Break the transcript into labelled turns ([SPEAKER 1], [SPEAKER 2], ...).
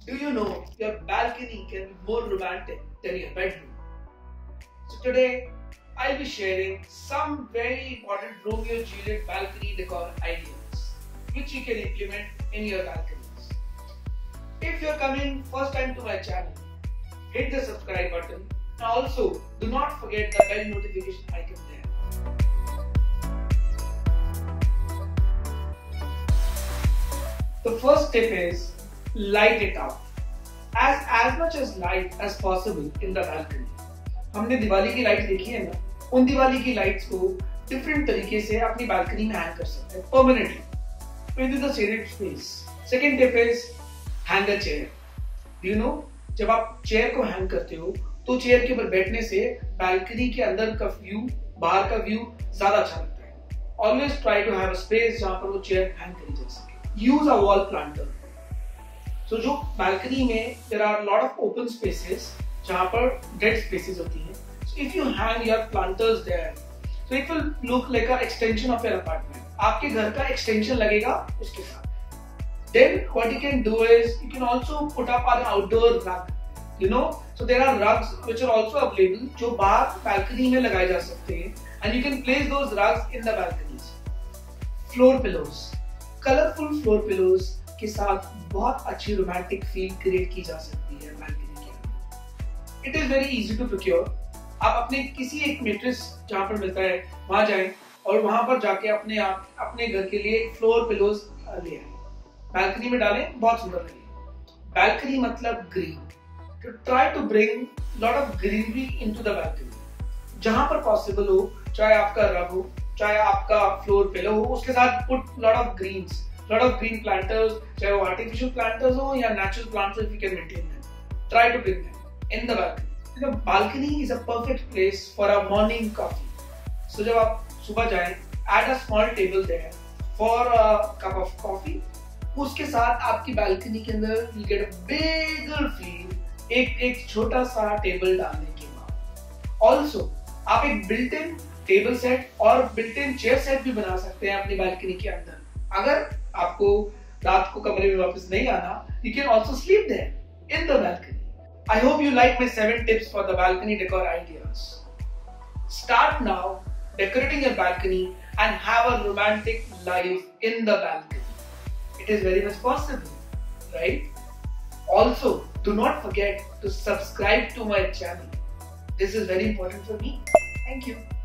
[SPEAKER 1] Do you know your balcony can be more romantic than your bedroom? So today, I'll be sharing some very important Romeo and Juliet balcony decor ideas which you can implement in your balconies. If you're coming first time to my channel, hit the subscribe button and also do not forget the bell notification icon there. The first tip is light it up as much as light as possible in the balcony. हमने दिवाली की light देखी है ना, उन दिवाली की lights को different तरीके से अपनी बालकनी में हैंग कर सकते हैं permanently with the shaded space. Second tip is hang a chair. Do you know, जब आप चेयर को हैंग करते हो तो चेयर के ऊपर बैठने से बालकनी के अंदर का व्यू, बाहर का व्यू ज्यादा अच्छा लगता है. Always try to have a space जहां पर वो चेयर हैंग करी जा सके. Use a wall planter. So जो बालकनी में there are lot of open spaces जहां पर डेड स्पेसेस होती हैं. So if you hang your planters there, so it will look like a extension of your apartment. आपके घर का extension लगेगा उसके साथ. Then what you can do is you can also put up an outdoor rug. You know, so there are rugs which are also available जो बाहर balcony में लगाए जा सकते हैं, and you can place those rugs in the balconies. Floor pillows, colorful floor pillows के साथ बहुत अच्छी romantic feel create की जा सकती है balcony के अंदर. It is very easy to procure. आप अपने किसी एक मैट्रेस जहाँ पर मिलता है वहाँ जाएं और वहाँ पर जाके अपने घर के लिए फ्लोर पिलोज ले आए, बालकनी में डालें, बहुत सुंदर लगेगा. बालकनी मतलब ग्रीन. तो try to bring lot of greenery into the balcony. जहां पर पॉसिबल हो, चाहे आपका रग हो, चाहे आपका फ्लोर पिलो हो, उसके साथ put lot of greens, lot of green planters, चाहे वो आर्टिफिशियल प्लांटर्स हो या natural planters, if you can maintain them, try to bring them in the balcony. The balcony is a perfect place for a morning coffee. So जब आप सुबह जाएं, add a small table there for a cup of coffee. उसके साथ आपकी balcony के अंदर you get a bigger feel एक छोटा सा टेबल डालने के बाद. Also आप एक built-in टेबल सेट और built-in चेयर सेट भी बना सकते हैं अपनी बालकनी के अंदर. अगर आपको रात को कमरे में वापस नहीं आना, you can also sleep there in the balcony. I hope you like my 7 tips for the balcony decor ideas. Start now decorating your balcony and have a romantic life in the balcony. It is very much possible, right? Also, do not forget to subscribe to my channel. This is very important for me. Thank you.